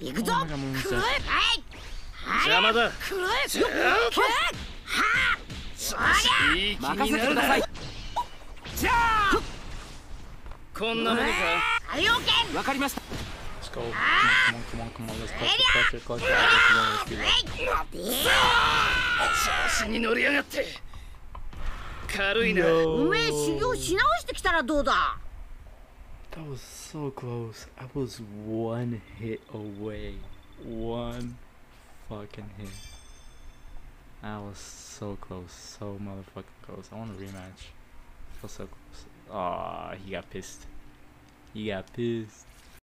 行くぞ。 Oh my God, I'm almost く dead. らえ。 邪魔だ。 くらえ。よっ。はあ。そりいい気任せになるな。 てください。じゃあこんなものか。 ゃ。はい、オッケー。 わかりました。 Let's go. Come on. Let's clutch it. Come on, let's do that. 調子に乗りやがって。軽いな。 おめえ修行し直してきたらどうだ。 That was so close. I was one hit away. One fucking hit. I was so close. So motherfucking close. I want a rematch. I feel so close. Aw, he got pissed. He got pissed.